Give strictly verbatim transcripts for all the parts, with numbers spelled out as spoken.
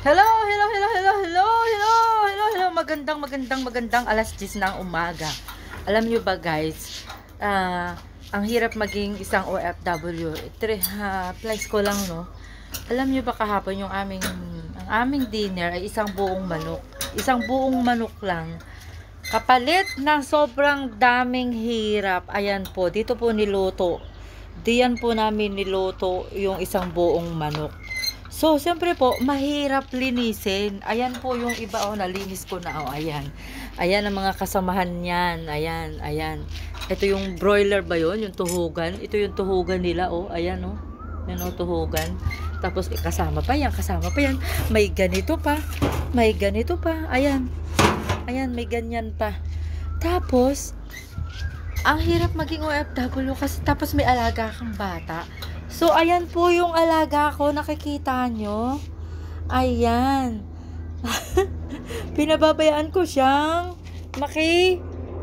Hello, hello, hello, hello, hello, hello, hello, hello. Magandang, magandang, magandang alas diyes ng umaga. Alam nyo ba guys, uh, ang hirap maging isang O F W. Uh, place ko lang, no? Alam nyo ba kahapon yung aming, ang aming dinner ay isang buong manok. Isang buong manok lang. Kapalit ng sobrang daming hirap. Ayan po, dito po niluto. Diyan po namin niluto yung isang buong manok. So, siyempre po, mahirap linisin. Ayan po yung iba, oh, nalinis ko na, oh, ayan. Ayan ang mga kasamahan niyan. Ayan, ayan. Ito yung broiler ba yun? Yung tuhugan. Ito yung tuhugan nila, oh, ayan, oh. Yan, oh, tuhugan. Tapos, eh, kasama pa yan, kasama pa yan. May ganito pa. May ganito pa. Ayan. Ayan, may ganyan pa. Tapos, ang hirap maging O F W kasi tapos may alaga kang bata. So, ayan po yung alaga ko. Nakikita nyo? Ayan. Pinababayaan ko siyang maki...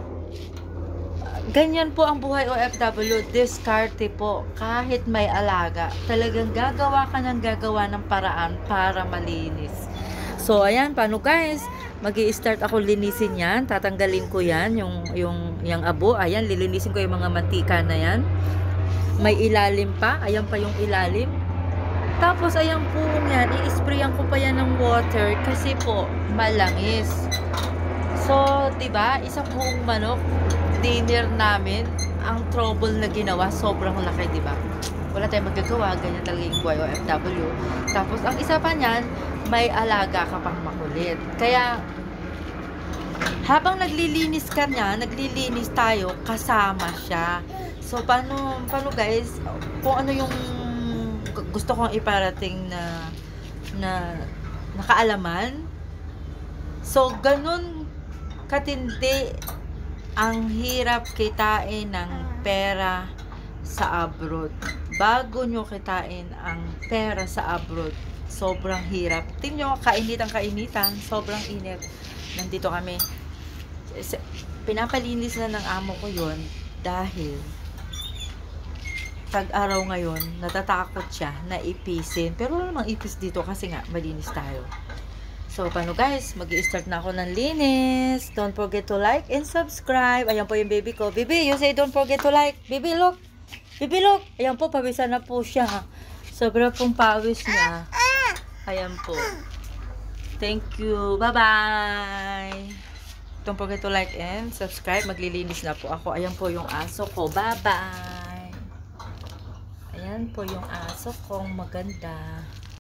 Ganyan po ang buhay O F W. Diskarte po. Kahit may alaga. Talagang gagawa ka ng gagawa ng paraan para malinis. So, ayan. Paano guys? Mag-i-start ako linisin yan. Tatanggalin ko yan. Yung, yung, yung abo. Ayan. Lilinisin ko yung mga mantika na yan. May ilalim pa. Ayan pa yung ilalim. Tapos, ayan po yan. I-sprayan ko pa yan ng water kasi po, malangis. So, diba? Isang buong manok. Dinner namin. Ang trouble na ginawa. Sobrang laki, diba? Wala tayong magagawa. Ganyan talaga yung buhay O F W. Tapos, ang isa pa niyan, may alaga ka pang makulit. Kaya, habang naglilinis ka niya, naglilinis tayo, kasama siya. So, paano, paano guys, kung ano yung gusto kong iparating na, na nakaalaman. So, ganun katindi ang hirap kitain ng pera sa abroad. Bago nyo kitain ang pera sa abroad, sobrang hirap. Tingnan nyo, kainitan-kainitan, sobrang init. Nandito kami. Pinapalinis na ng amo ko yon dahil tag-araw ngayon, natatakot siya na ipisin. Pero wala namang ipis dito kasi nga, malinis tayo. So, paano guys? Mag-i-start na ako ng linis. Don't forget to like and subscribe. Ayan po yung baby ko. Baby, you say don't forget to like. Baby, look. Baby, look. Ayan po, pawisan na po siya. Sobra pong pawis niya. Ayan po. Thank you. Bye-bye. Don't forget to like and subscribe. Maglilinis na po ako. Ayan po yung aso ko. Bye-bye. Ayan po yung aso kong maganda.